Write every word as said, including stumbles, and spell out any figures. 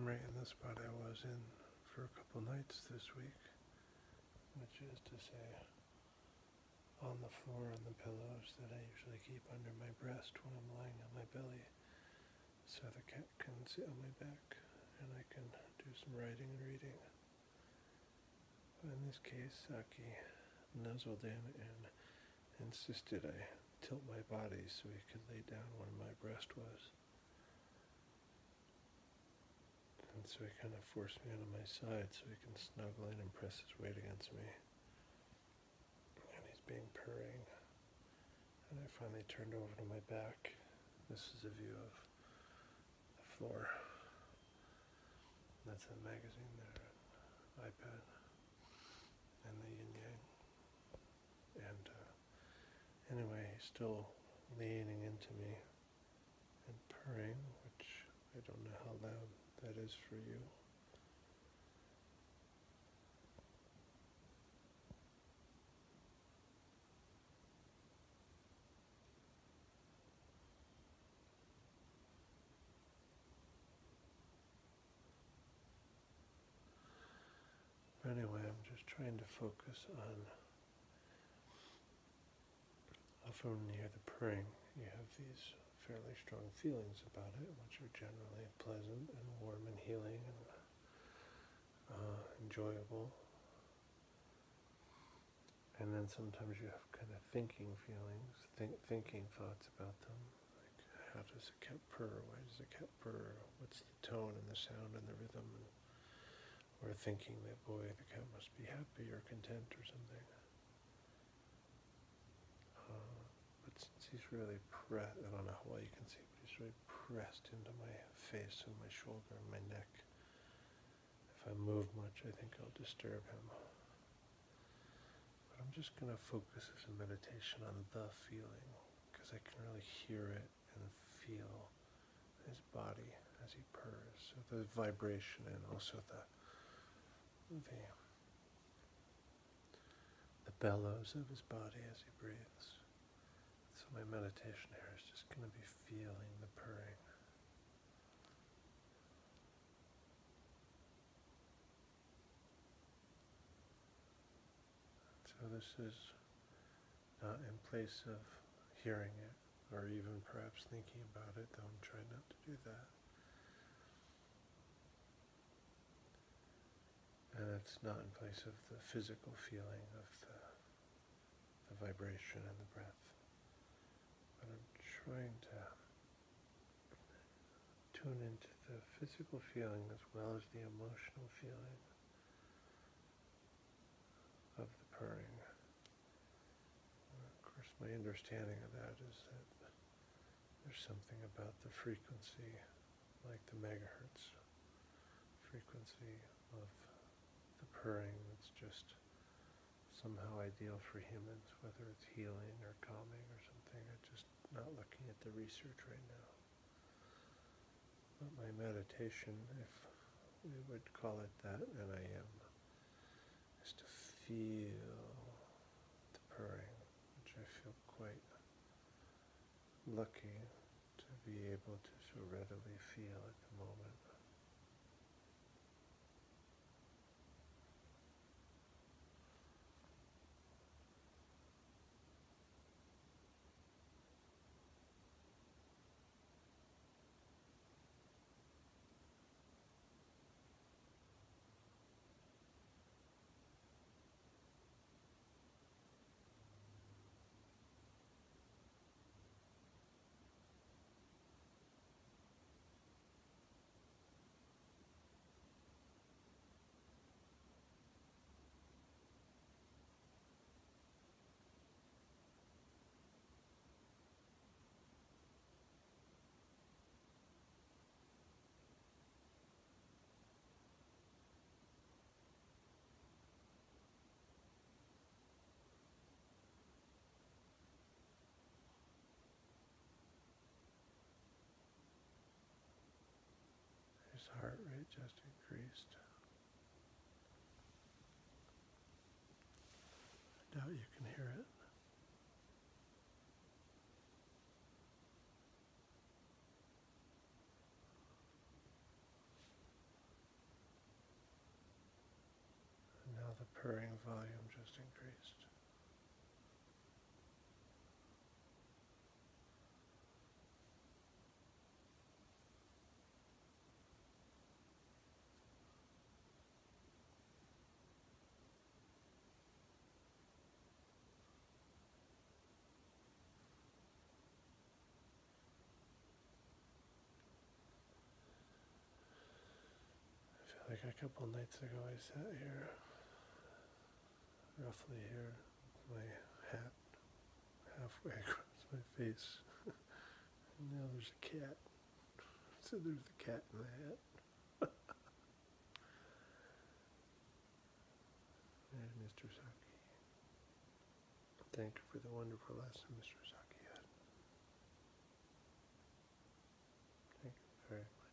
I'm right in the spot I was in for a couple nights this week, which is to say, on the floor on the pillows that I usually keep under my breast when I'm lying on my belly, so the cat can sit on my back and I can do some writing and reading. But in this case, Saki nuzzled in and insisted I tilt my body so he could lay down where my breast was. And so he kind of forced me onto my side so he can snuggle in and press his weight against me. And he's being purring. And I finally turned over to my back. This is a view of the floor. That's a magazine there, an iPad, and the yin yang. And uh, anyway, he's still leaning into me and purring, which I don't know how loud that is for you. But anyway, I'm just trying to focus on often when you hear the purring, you have these fairly strong feelings about it, which are generally pleasant and warm and healing and uh, enjoyable. And then sometimes you have kind of thinking feelings, think, thinking thoughts about them. Like, how does a cat purr? Why does a cat purr? What's the tone and the sound and the rhythm? And, or thinking that, boy, the cat must be happy or content or something. Uh, but since he's really pressed, I don't know how well you can see, but he's really pressed into my face and my shoulder and my neck. If I move much, I think I'll disturb him. But I'm just going to focus as a meditation on the feeling, because I can really hear it and feel his body as he purrs. So the vibration and also the the, the bellows of his body as he breathes. So my meditation here is just going to be feeling the purring. So this is not in place of hearing it, or even perhaps thinking about it, though I'm trying not to do that. And it's not in place of the physical feeling of the, the vibration and the breath. But I'm trying to tune into the physical feeling as well as the emotional feeling of the purring. Of course, my understanding of that is that there's something about the frequency, like the megahertz frequency of the purring that's just somehow ideal for humans, whether it's healing or calming or something. I'm just not looking at the research right now. But my meditation, if we would call it that, and I am, is to feel the purring, which I feel quite lucky to be able to so readily feel at the moment. His heart rate just increased. I doubt you can hear it. volume just increased. I feel like a couple nights ago I sat here, roughly here, with my hat halfway across my face. And now there's a cat. So there's the cat in the hat. And Mister Saki. Thank you for the wonderful lesson, Mister Saki. Thank you very much.